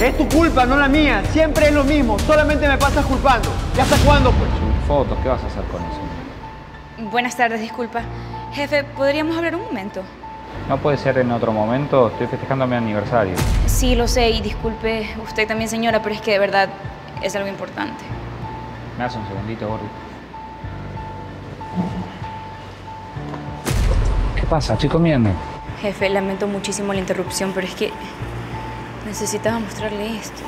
Es tu culpa, no la mía. Siempre es lo mismo. Solamente me pasas culpando. ¿Y hasta cuándo, pues? Fotos, ¿qué vas a hacer con eso? Buenas tardes, disculpa. Jefe, ¿podríamos hablar un momento? No puede ser en otro momento, estoy festejando mi aniversario. Sí, lo sé, y disculpe usted también, señora, pero es que de verdad es algo importante. Me das un segundito, Gordi. ¿Qué pasa? Estoy comiendo. Jefe, lamento muchísimo la interrupción, pero es que necesitaba mostrarle esto.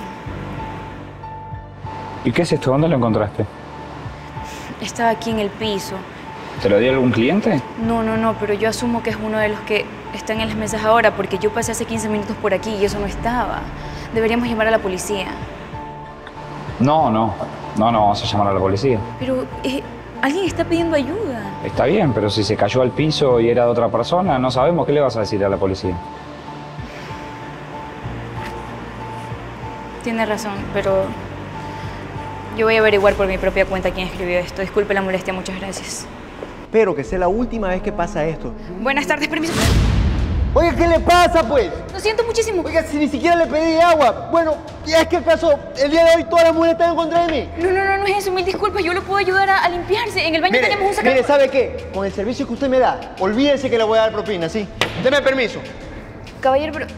¿Y qué es esto? ¿Dónde lo encontraste? Estaba aquí en el piso. ¿Te lo dio algún cliente? No, pero yo asumo que es uno de los que están en las mesas ahora, porque yo pasé hace 15 minutos por aquí y eso no estaba. Deberíamos llamar a la policía. No, vamos a llamar a la policía. Pero alguien está pidiendo ayuda. Está bien, pero si se cayó al piso y era de otra persona, no sabemos qué le vas a decir a la policía. Tiene razón, pero yo voy a averiguar por mi propia cuenta quién escribió esto. Disculpe la molestia, muchas gracias. Espero que sea la última vez que pasa esto. Buenas tardes, permiso. Oiga, ¿qué le pasa, pues? Lo siento muchísimo. Oiga, si ni siquiera le pedí agua. Bueno, ¿es que acaso el día de hoy todas las mujeres están en contra de mí? No es eso. Mil disculpas. Yo lo puedo ayudar a limpiarse. En el baño tenemos un sacado. Mire, ¿sabe qué? Con el servicio que usted me da, olvídese que le voy a dar propina, ¿sí? Deme permiso. Caballero, pero...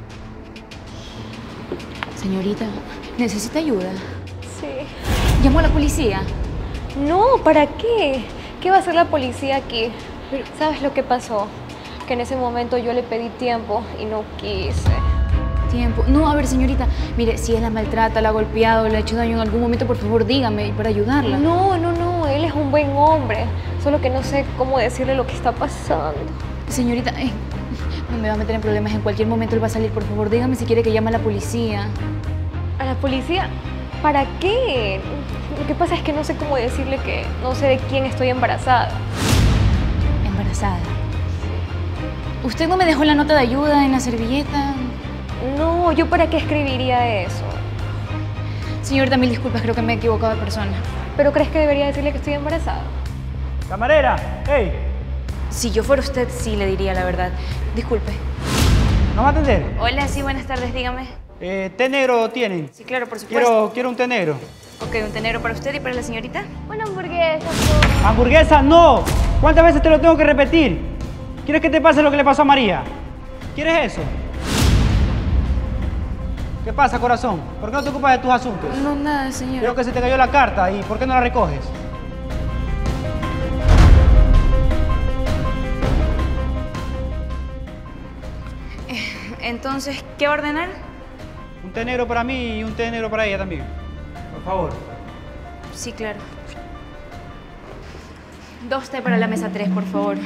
Señorita, ¿necesita ayuda? Sí. ¿Llamó a la policía? No, ¿para qué? ¿Qué va a hacer la policía aquí? ¿Sabes lo que pasó? Que en ese momento yo le pedí tiempo y no quise. ¿Tiempo? No, a ver, señorita, mire, si él la maltrata, la ha golpeado, le ha hecho daño en algún momento, por favor, dígame para ayudarla. No, él es un buen hombre. Solo que no sé cómo decirle lo que está pasando. Señorita, no me va a meter en problemas. En cualquier momento él va a salir, por favor, dígame si quiere que llame a la policía. ¿A la policía? ¿Para qué? Lo que pasa es que no sé cómo decirle que no sé de quién estoy embarazada. ¿Embarazada? ¿Usted no me dejó la nota de ayuda en la servilleta? No, ¿yo para qué escribiría eso? Señorita, mil disculpas, creo que me he equivocado de persona. ¿Pero crees que debería decirle que estoy embarazada? Camarera, hey. Si yo fuera usted, sí le diría la verdad. Disculpe. ¿No va a atender? Hola, sí, buenas tardes, dígame. ¿Té negro tienen? Sí, claro, por supuesto. Quiero un té negro. Ok, un té negro para usted y para la señorita. Una hamburguesa, por... ¡Hamburguesa, no! ¿Cuántas veces te lo tengo que repetir? ¿Quieres que te pase lo que le pasó a María? ¿Quieres eso? ¿Qué pasa, corazón? ¿Por qué no te ocupas de tus asuntos? No, nada, señor. Creo que se te cayó la carta. ¿Y por qué no la recoges? Entonces, ¿qué va a ordenar? Un té negro para mí y un té negro para ella también. Por favor. Sí, claro. 2 té para la mesa 3, por favor.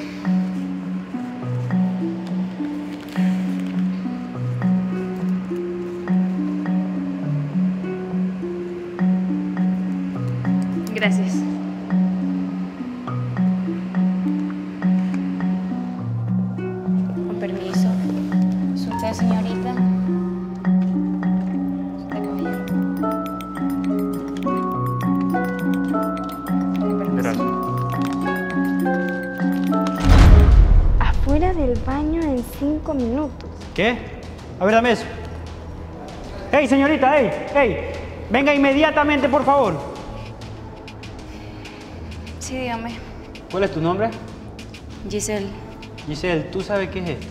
Gracias. Con permiso. ¿Es usted, señorita? ¿Es usted, caballero? Con permiso. Gracias. Afuera del baño en 5 minutos. ¿Qué? A ver, dame eso. ¡Hey, señorita! ¡Hey! Venga inmediatamente, por favor. Sí, dígame. ¿Cuál es tu nombre? Giselle. Giselle, ¿tú sabes qué es esto?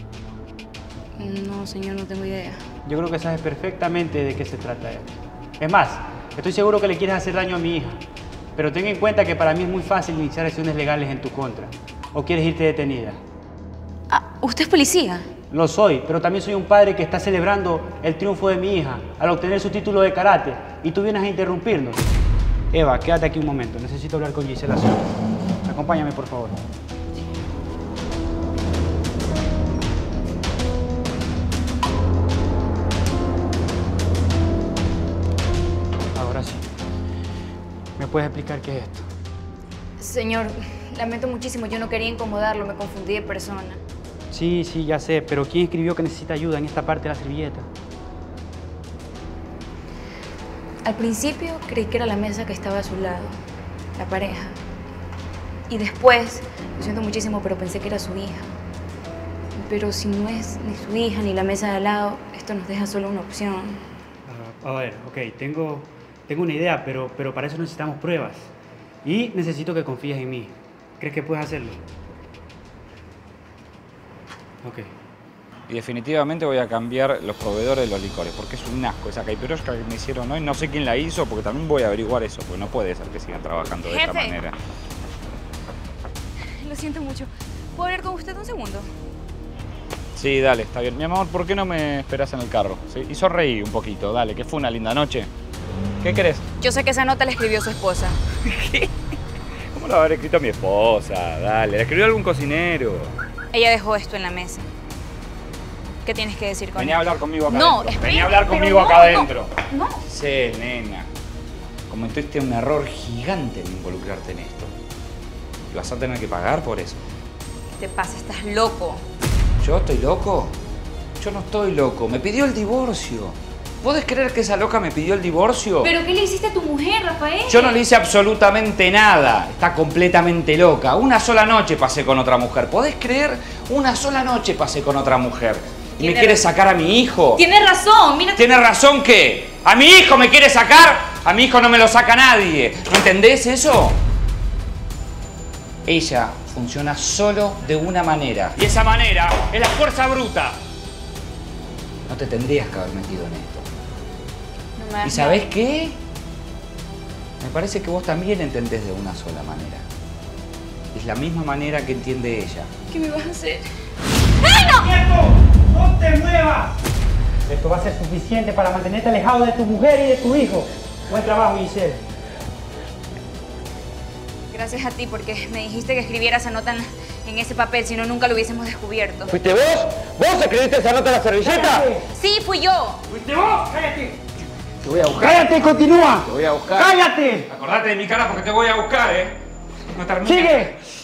No, señor, no tengo idea. Yo creo que sabes perfectamente de qué se trata esto. Es más, estoy seguro que le quieres hacer daño a mi hija. Pero ten en cuenta que para mí es muy fácil iniciar acciones legales en tu contra. ¿O quieres irte detenida? Ah, ¿usted es policía? Lo soy, pero también soy un padre que está celebrando el triunfo de mi hija al obtener su título de karate. Y tú vienes a interrumpirnos. Eva, quédate aquí un momento. Necesito hablar con Gisela. Acompáñame, por favor. Ahora sí. ¿Me puedes explicar qué es esto? Señor, lamento muchísimo. Yo no quería incomodarlo. Me confundí de persona. Sí, ya sé. Pero ¿quién escribió que necesita ayuda en esta parte de la servilleta? Al principio creí que era la mesa que estaba a su lado, la pareja. Y después, lo siento muchísimo, pero pensé que era su hija. Pero si no es ni su hija ni la mesa de al lado, esto nos deja solo una opción. A ver, ok, tengo una idea, pero para eso necesitamos pruebas. Y necesito que confíes en mí. ¿Crees que puedes hacerlo? Ok. Y definitivamente voy a cambiar los proveedores de los licores, porque es un asco esa caipirosca que me hicieron hoy. No sé quién la hizo, porque también voy a averiguar eso, porque no puede ser que sigan trabajando de esta manera. Lo siento mucho. ¿Puedo hablar con usted un segundo? Sí, dale, está bien. Mi amor, ¿por qué no me esperas en el carro? ¿Sí? Y sonreí un poquito, dale, que fue una linda noche. ¿Qué querés? Yo sé que esa nota la escribió su esposa. ¿Qué? ¿Cómo la va a haber escrito mi esposa? Dale, la escribió algún cocinero. Ella dejó esto en la mesa. ¿Qué tienes que decir con Vení a hablar conmigo acá No, adentro. espera, Vení a hablar pero conmigo no, acá adentro. No. Sí, nena. Cometiste un error gigante en involucrarte en esto. Y vas a tener que pagar por eso. ¿Qué te pasa? ¿Estás loco? ¿Yo estoy loco? Yo no estoy loco. Me pidió el divorcio. ¿Podés creer que esa loca me pidió el divorcio? ¿Pero qué le hiciste a tu mujer, Rafael? Yo no le hice absolutamente nada. Está completamente loca. Una sola noche pasé con otra mujer. ¿Podés creer? Una sola noche pasé con otra mujer. ¿Y me quiere sacar a mi hijo? Tienes razón, mira. ¿Tiene razón qué? ¿A mi hijo me quiere sacar? A mi hijo no me lo saca nadie. ¿No entendés eso? Ella funciona solo de una manera. Y esa manera es la fuerza bruta. No te tendrías que haber metido en esto. No me ¿Y sabés qué? Me parece que vos también entendés de una sola manera. Es la misma manera que entiende ella. ¿Qué me vas a hacer? ¡Quieto! ¡No te muevas! Esto va a ser suficiente para mantenerte alejado de tu mujer y de tu hijo. Buen trabajo, Giselle. Gracias a ti porque me dijiste que escribiera esa nota en ese papel, si no nunca lo hubiésemos descubierto. ¿Fuiste vos? ¿Vos escribiste esa nota en la servilleta? ¡Cállate! Sí, fui yo. ¿Fuiste vos? ¡Cállate! Te voy a buscar. ¡Cállate! ¡Continúa! Te voy a buscar. ¡Cállate! Acordate de mi cara porque te voy a buscar, ¿eh? No termines. ¡Sigue!